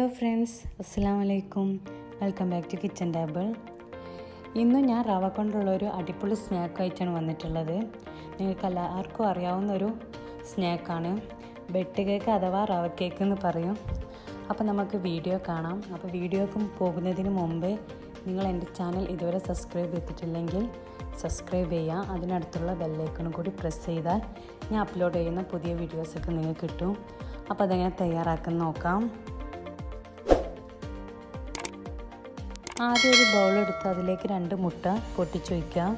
Hello friends, അസ്സലാമു അലൈക്കും. Welcome back to kitchen table. ഇന്ന് ഞാൻ റവ കൊണ്ടുള്ളൊരു അടിപൊളി സ്നാക്കായിട്ടാണ് വന്നിട്ടുള്ളത്. നിങ്ങൾക്ക് എല്ലാവർക്കും അറിയാവുന്നൊരു സ്നാക്കാണ് ബെഡ് കേക്ക് അഥവാ റവ കേക്ക് എന്ന് പറയും. അപ്പോൾ നമുക്ക് വീഡിയോ കാണാം. അപ്പോൾ വീഡിയോക്ക് പോകുന്നതിന് മുമ്പ് നിങ്ങൾ എൻ്റെ ചാനൽ ഇതുവരെ സബ്സ്ക്രൈബ് ചെയ്തിട്ടില്ലെങ്കിൽ സബ്സ്ക്രൈബ് ചെയ്യുക. അതിനടുത്തുള്ള ബെല്ലൈക്കണും കൂടി പ്രസ് ചെയ്താൽ ഞാൻ അപ്ലോഡ് ചെയ്യുന്ന പുതിയ വീഡിയോസൊക്കെ നിങ്ങൾക്ക് കിട്ടും. അപ്പോൾ അതെങ്ങനെ തയ്യാറാക്കാൻ നോക്കാം. ആദ്യം ഒരു ബൗളെടുത്ത് അതിലേക്ക് 2 മുട്ട പൊട്ടിച്ച് വയ്ക്കാം.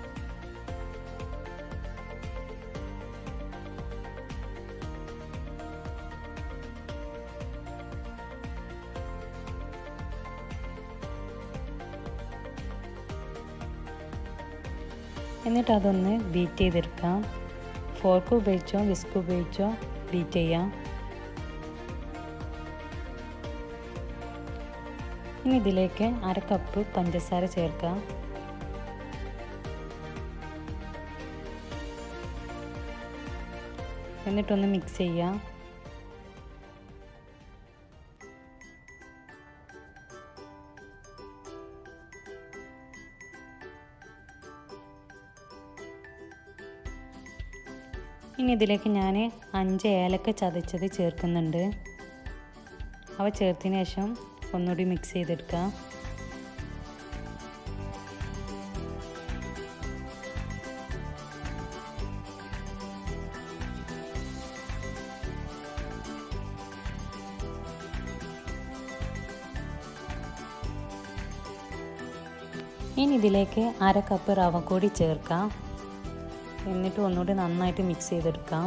എന്നിട്ട് അതൊന്ന് ബീറ്റ് ചെയ്തെടുക്കാം. ഫോർക്ക് ഉപയോഗിച്ചോ വിസ്ക് ഉപയോഗിച്ചോ ബീറ്റ് ചെയ്യാം. ഇനി ഇതിലേക്ക് 1/2 കപ്പ് പഞ്ചസാര ചേർക്കാം. എന്നിട്ടൊന്ന് മിക്സ് ചെയ്യാം. ഇനി ഇതിലേക്ക് ഞാൻ 5 ഏലക്ക ചതച്ചത് ചേർക്കുന്നുണ്ട്. അവ ചേർത്തതിന് ശേഷം ഒന്നുകൂടി മിക്സ് ചെയ്തെടുക്കാം. ഇനി ഇതിലേക്ക് 1/2 കപ്പ് റവ കൂടി ചേർക്കാം. എന്നിട്ട് ഒന്നുകൂടി നന്നായിട്ട് മിക്സ് ചെയ്തെടുക്കാം.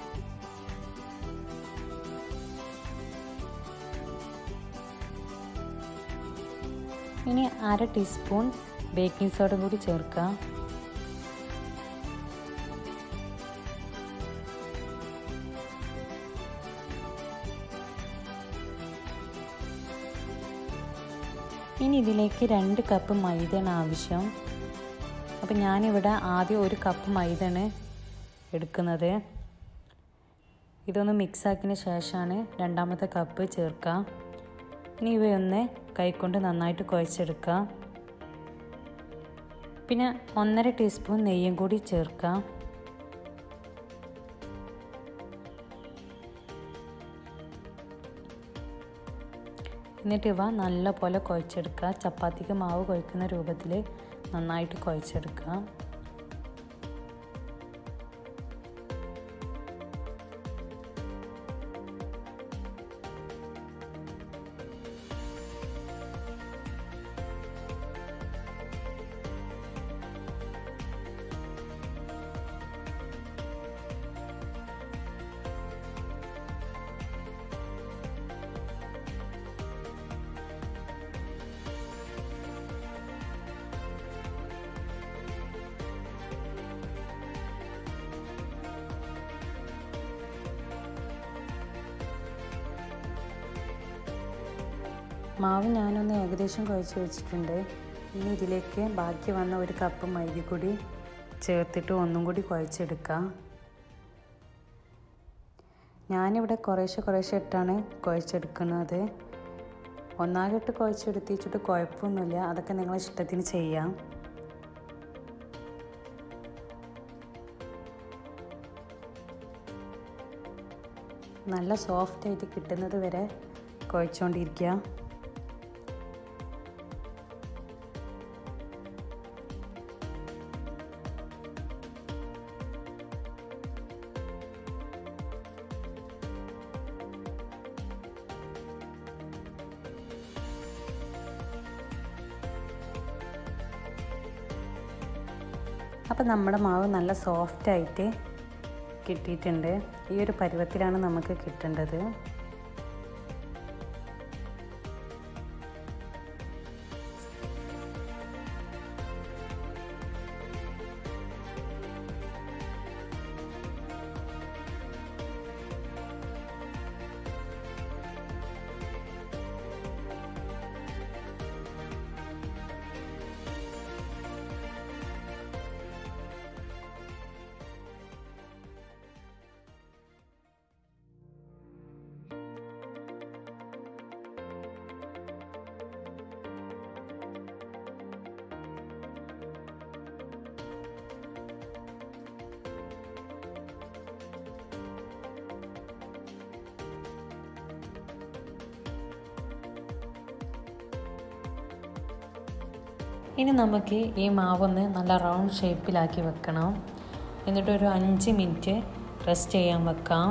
ഇനി 1/2 ടീസ്പൂൺ ബേക്കിംഗ് സോഡ കൂടി ചേർക്കാം. ഇനി ഇതിലേക്ക് 2 കപ്പ് മൈദയാണ് ആവശ്യം. അപ്പം ഞാനിവിടെ ആദ്യം 1 കപ്പ് മൈദയാണ് എടുക്കുന്നത്. ഇതൊന്ന് മിക്സാക്കിയതിന് ശേഷമാണ് 2ാമത്തെ കപ്പ് ചേർക്കുക. ഇനി ഇവയൊന്ന് കൈകൊണ്ട് നന്നായിട്ട് കുഴച്ചെടുക്കുക. പിന്നെ 1/2 ടീസ്പൂൺ നെയ്യും കൂടി ചേർക്കാം. എന്നിട്ട് ഇവ നല്ലപോലെ കുഴച്ചെടുക്കുക. ചപ്പാത്തിക്ക് മാവ് കുഴക്കുന്ന രൂപത്തിൽ നന്നായിട്ട് കുഴച്ചെടുക്കുക. മാവ് ഞാനൊന്ന് ഏകദേശം കുഴച്ച് വെച്ചിട്ടുണ്ട്. ഇനി ഇതിലേക്ക് ബാക്കി വന്ന 1 കപ്പ് മൈദപ്പൊടി ചേർത്തിട്ട് ഒന്നും കൂടി കുഴച്ചെടുക്കാം. ഞാനിവിടെ കുറേശ്ശെ ഇട്ടാണ് കുഴച്ചെടുക്കുന്നത്. ഒന്നാകെട്ട് കുഴച്ചെടുത്തിച്ചിട്ട് കുഴപ്പമൊന്നുമില്ല. അതൊക്കെ നിങ്ങളെ ഇഷ്ടത്തിന് ചെയ്യാം. നല്ല സോഫ്റ്റായിട്ട് കിട്ടുന്നത് വരെ കുഴച്ചുകൊണ്ടിരിക്കുക. അപ്പോൾ നമ്മുടെ മാവ് നല്ല സോഫ്റ്റായിട്ട് കിട്ടിയിട്ടുണ്ട്. ഈ ഒരു പരുവത്തിലാണ് നമുക്ക് കിട്ടേണ്ടത്. ഇനി നമുക്ക് ഈ മാവൊന്ന് നല്ല റൗണ്ട് ഷേപ്പിലാക്കി വെക്കണം. എന്നിട്ടൊരു 5 മിനിറ്റ് റെസ്റ്റ് ചെയ്യാൻ വെക്കാം.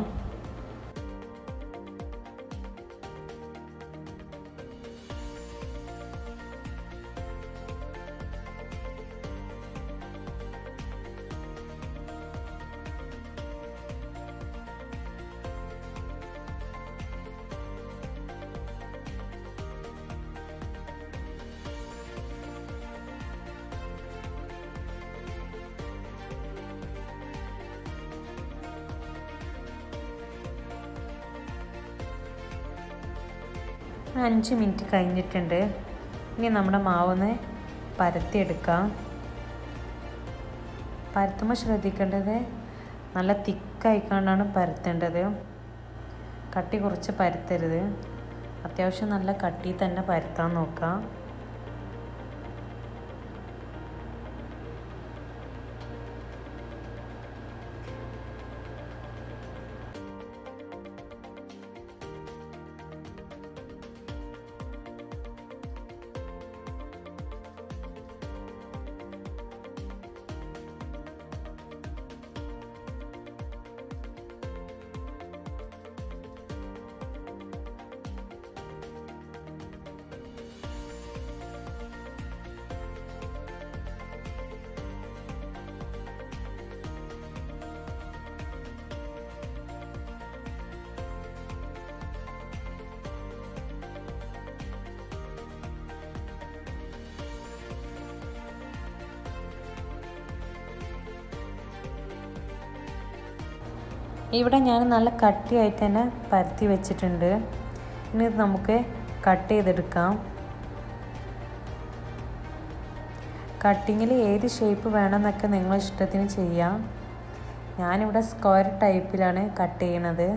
ഒരു 5 മിനിറ്റ് കഴിഞ്ഞിട്ടുണ്ട്. ഇനി നമ്മുടെ മാവൊന്ന് പരത്തിയെടുക്കാം. പരത്തുമ്പോൾ ശ്രദ്ധിക്കേണ്ടത് നല്ല തിക്കായിക്കൊണ്ടാണ് പരത്തേണ്ടത്. കട്ടി കുറച്ച് പരത്തരുത്. അത്യാവശ്യം നല്ല കട്ടി തന്നെ പരത്താൻ നോക്കാം. ഇവിടെ ഞാൻ നല്ല കട്ടിയായിട്ട് തന്നെ പരത്തി വെച്ചിട്ടുണ്ട്. ഇനി ഇത് നമുക്ക് കട്ട് ചെയ്തെടുക്കാം. കട്ടിങ്ങിൽ ഏത് ഷേപ്പ് വേണമെന്നൊക്കെ നിങ്ങളുടെ ഇഷ്ടത്തിന് ചെയ്യാം. ഞാനിവിടെ സ്ക്വയർ ടൈപ്പിലാണ് കട്ട് ചെയ്യണത്.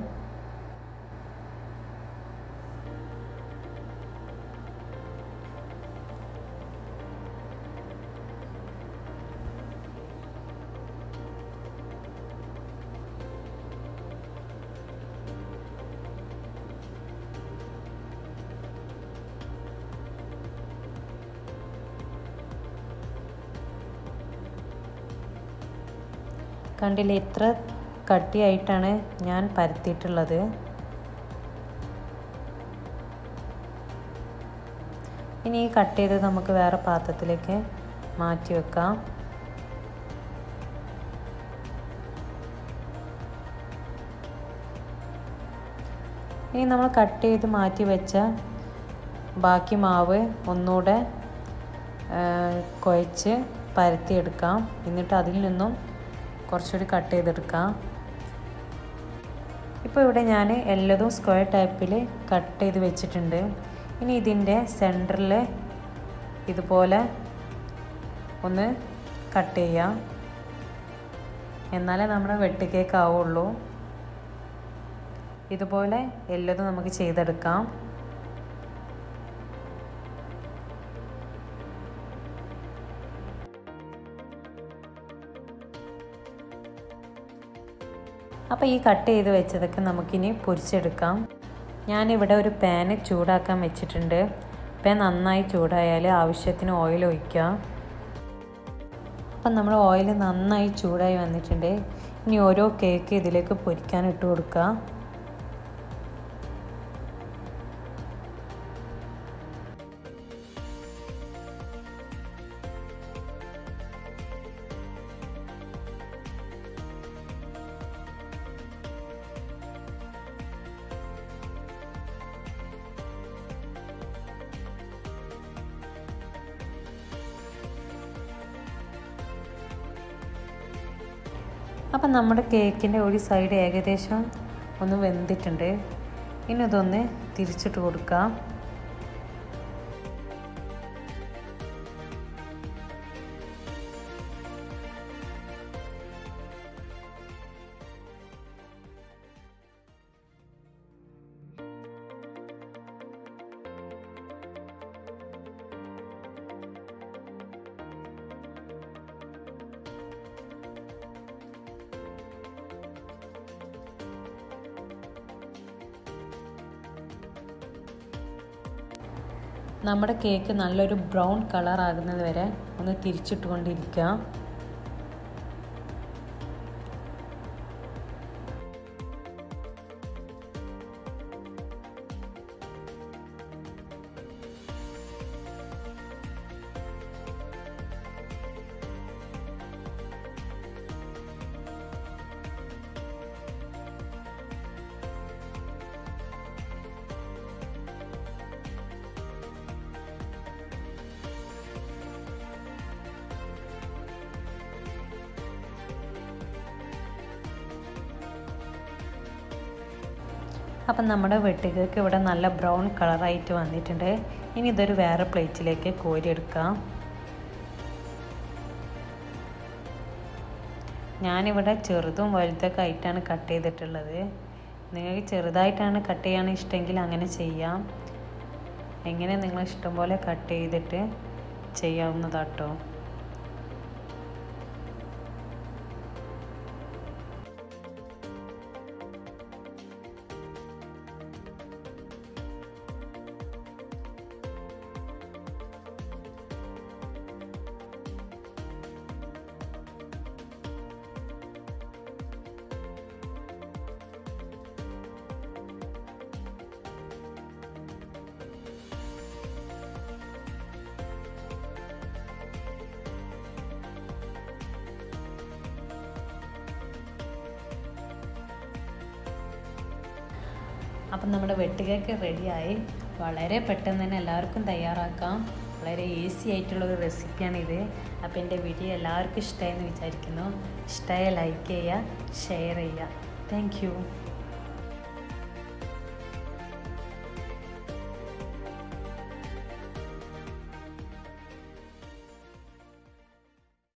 കണ്ടില്ലേ, ഇത്ര കട്ടിയായിട്ടാണ് ഞാൻ പരത്തിയിട്ടുള്ളത്. ഇനി ഈ കട്ട് ചെയ്ത് നമുക്ക് വേറെ പാത്രത്തിലേക്ക് മാറ്റി വെക്കാം. ഇനി നമ്മൾ കട്ട് ചെയ്ത് മാറ്റി വെച്ച ബാക്കി മാവ് ഒന്നുകൂടെ കുഴച്ച് പരത്തിയെടുക്കാം. എന്നിട്ട് അതിൽ നിന്നും കുറച്ചുകൂടി കട്ട് ചെയ്തെടുക്കാം. ഇപ്പോൾ ഇവിടെ ഞാൻ എല്ലതും സ്ക്വയർ ടൈപ്പിൽ കട്ട് ചെയ്ത് വെച്ചിട്ടുണ്ട്. ഇനി ഇതിൻ്റെ സെൻറ്ററിൽ ഇതുപോലെ ഒന്ന് കട്ട് ചെയ്യാം. എന്നാലേ നമ്മുടെ വെട്ട് കേക്ക് ആവുള്ളൂ. ഇതുപോലെ എല്ലതും നമുക്ക് ചെയ്തെടുക്കാം. അപ്പോൾ ഈ കട്ട് ചെയ്ത് വെച്ചതൊക്കെ നമുക്കിനി പൊരിച്ചെടുക്കാം. ഞാനിവിടെ ഒരു പാന് ചൂടാക്കാൻ വെച്ചിട്ടുണ്ട്. പാൻ നന്നായി ചൂടായാൽ ആവശ്യത്തിന് ഓയിൽ ഒഴിക്കുക. അപ്പം നമ്മൾ ഓയിൽ നന്നായി ചൂടായി വന്നിട്ടുണ്ട്. ഇനി ഓരോ കേക്ക് ഇതിലേക്ക് പൊരിക്കാൻ ഇട്ട് കൊടുക്കുക. അപ്പം നമ്മുടെ കേക്കിൻ്റെ ഒരു സൈഡ് ഏകദേശം ഒന്ന് വെന്തിട്ടുണ്ട്. ഇനി ഇതൊന്ന് തിരിച്ചിട്ട് കൊടുക്കാം. നമ്മുടെ കേക്ക് നല്ലൊരു ബ്രൗൺ കളർ ആകുന്നത് വരെ ഒന്ന് തിരിച്ചിട്ടുകൊണ്ടിരിക്കുക. അപ്പം നമ്മുടെ വെട്ട് കേക്ക് ഇവിടെ നല്ല ബ്രൗൺ കളറായിട്ട് വന്നിട്ടുണ്ട്. ഇനി ഇതൊരു വേറെ പ്ലേറ്റിലേക്ക് കോരിയെടുക്കാം. ഞാനിവിടെ ചെറുതും വലുതൊക്കെ ആയിട്ടാണ് കട്ട് ചെയ്തിട്ടുള്ളത്. നിങ്ങൾക്ക് ചെറുതായിട്ടാണ് കട്ട് ചെയ്യാൻ ഇഷ്ടമെങ്കിൽ അങ്ങനെ ചെയ്യാം. എങ്ങനെ നിങ്ങൾ ഇഷ്ടം പോലെ കട്ട് ചെയ്തിട്ട് ചെയ്യാവുന്നതാട്ടോ. അപ്പം നമ്മുടെ വെട്ട് കേക്ക് റെഡിയായി. വളരെ പെട്ടെന്ന് തന്നെ എല്ലാവർക്കും തയ്യാറാക്കാം. വളരെ ഈസി ആയിട്ടുള്ളൊരു റെസിപ്പിയാണിത്. അപ്പോൾ എൻ്റെ വീഡിയോ എല്ലാവർക്കും ഇഷ്ടമായെന്ന് വിചാരിക്കുന്നു. ഇഷ്ടമായ ലൈക്ക് ചെയ്യുക, ഷെയർ ചെയ്യുക. Thank U.